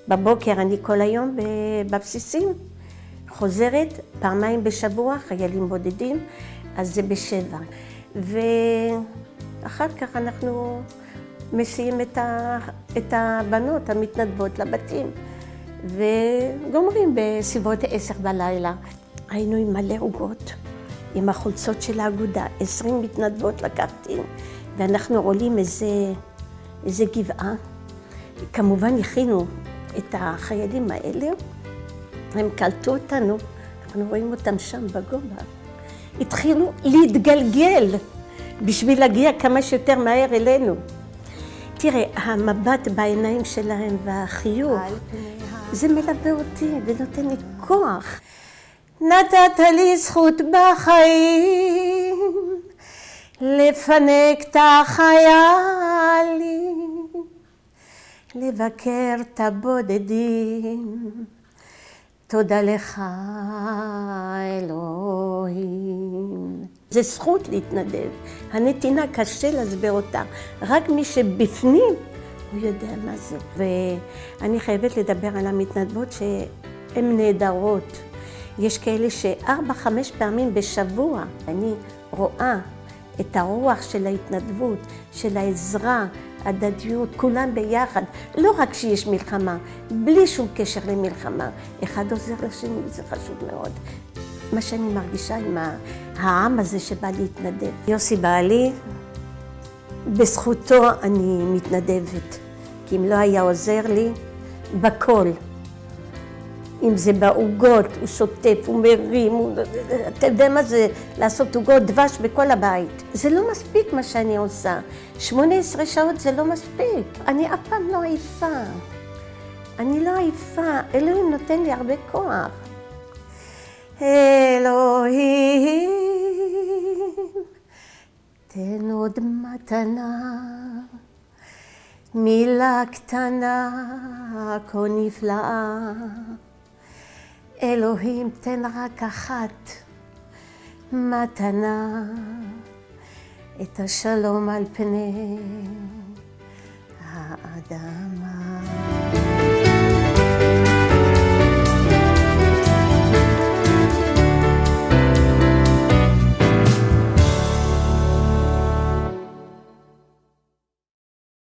בבוקר אני כל היום בבסיסים, חוזרת פעמיים בשבוע, חיילים בודדים, אז זה ב7. ואחר כך אנחנו מסיעים את הבנות המתנדבות לבתים, וגומרים בסביבות 10 בלילה. היינו עם מלא עוגות, עם החולצות של האגודה, 20 מתנדבות לקחתי, ואנחנו עולים איזה גבעה. כמובן הכינו את החיילים האלה, הם קלטו אותנו, אנחנו רואים אותם שם בגובה. התחילו להתגלגל בשביל להגיע כמה שיותר מהר אלינו. תראה, המבט בעיניים שלהם והחיוך, זה מלווה אותי ונותן לי כוח. נתת לי זכות בחיים, לפנק את החיילים, לבקר את הבודדים. תודה לך, אלוהים. זה זכות להתנדב. הנתינה קשה להסביר אותה. רק מי שבפנים, הוא יודע מה זה. ואני חייבת לדבר על המתנדבות שהן נהדרות. יש כאלה ש4-5 פעמים בשבוע אני רואה את הרוח של ההתנדבות, של העזרה, הדדיות, כולם ביחד. לא רק שיש מלחמה, בלי שום קשר למלחמה. אחד עוזר לשני, זה חשוב מאוד. מה שאני מרגישה עם העם הזה שבא להתנדב. יוסי בעלי, בזכותו אני מתנדבת. כי אם לא היה עוזר לי, בכל. אם זה בעוגות, הוא שוטף, הוא מרים, אתה יודע מה זה לעשות עוגות דבש בכל הבית. זה לא מספיק מה שאני עושה. 18 שעות זה לא מספיק. אני אף פעם לא עייפה. אני לא עייפה. אלוהים נותן לי הרבה כוח. אלוהים, תן עוד מתנה, מילה קטנה, כה נפלאה. אלוהים, תן רק אחת מתנה, את השלום על פני האדמה.